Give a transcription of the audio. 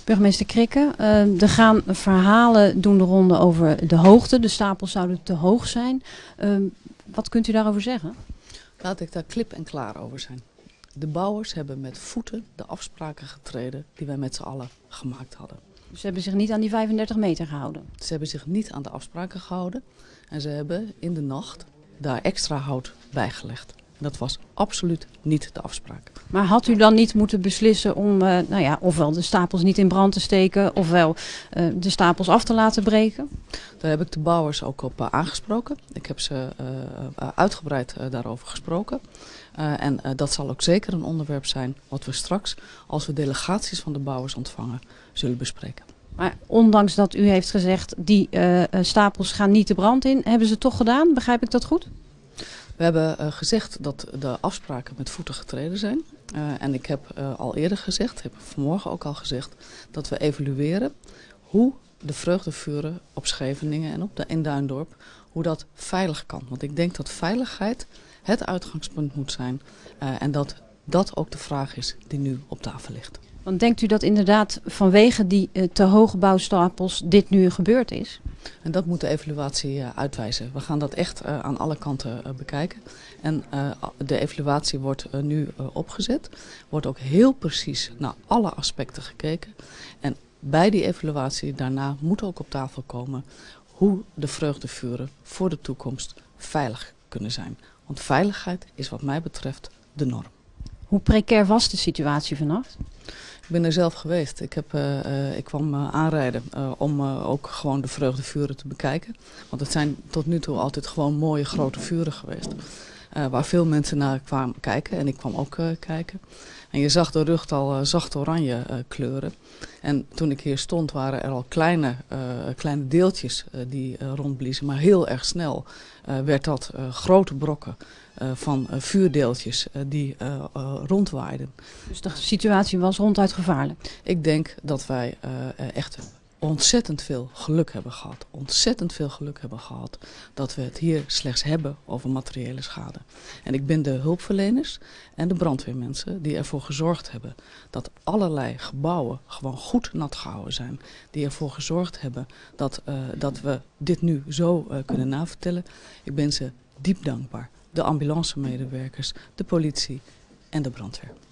Burgemeester Krikke, er gaan verhalen doen de ronde over de hoogte. De stapels zouden te hoog zijn. Wat kunt u daarover zeggen? Laat ik daar klip en klaar over zijn. De bouwers hebben met voeten de afspraken getreden die wij met z'n allen gemaakt hadden. Ze hebben zich niet aan die 35 meter gehouden. Ze hebben zich niet aan de afspraken gehouden en ze hebben in de nacht daar extra hout bijgelegd. Dat was absoluut niet de afspraak. Maar had u dan niet moeten beslissen om ofwel de stapels niet in brand te steken, ofwel de stapels af te laten breken? Daar heb ik de bouwers ook op aangesproken. Ik heb ze uitgebreid daarover gesproken. En dat zal ook zeker een onderwerp zijn wat we straks, als we delegaties van de bouwers ontvangen, zullen bespreken. Maar ondanks dat u heeft gezegd, die stapels gaan niet de brand in, hebben ze het toch gedaan? Begrijp ik dat goed? We hebben gezegd dat de afspraken met voeten getreden zijn. En ik heb al eerder gezegd, heb vanmorgen ook al gezegd, dat we evalueren hoe de vreugdevuren op Scheveningen en in Duindorp, hoe dat veilig kan. Want ik denk dat veiligheid het uitgangspunt moet zijn en dat dat ook de vraag is die nu op tafel ligt. Want denkt u dat inderdaad vanwege die te hoge bouwstapels dit nu gebeurd is? En dat moet de evaluatie uitwijzen. We gaan dat echt aan alle kanten bekijken. En de evaluatie wordt nu opgezet. Wordt ook heel precies naar alle aspecten gekeken. En bij die evaluatie daarna moet ook op tafel komen hoe de vreugdevuren voor de toekomst veilig kunnen zijn. Want veiligheid is wat mij betreft de norm. Hoe precair was de situatie vannacht? Ik ben er zelf geweest. Ik kwam aanrijden om ook gewoon de vreugdevuren te bekijken. Want het zijn tot nu toe altijd gewoon mooie grote vuren geweest. Waar veel mensen naar kwamen kijken en ik kwam ook kijken. En je zag de lucht al zacht oranje kleuren. En toen ik hier stond waren er al kleine deeltjes die rondbliezen. Maar heel erg snel werd dat grote brokken van vuurdeeltjes die rondwaaiden. Dus de situatie was ronduit gevaarlijk? Ik denk dat wij echt ontzettend veel geluk hebben gehad. Ontzettend veel geluk hebben gehad dat we het hier slechts hebben over materiële schade. En ik ben de hulpverleners en de brandweermensen die ervoor gezorgd hebben dat allerlei gebouwen gewoon goed nat gehouden zijn. Die ervoor gezorgd hebben dat we dit nu zo kunnen navertellen. Ik ben ze diep dankbaar. De ambulancemedewerkers, de politie en de brandweer.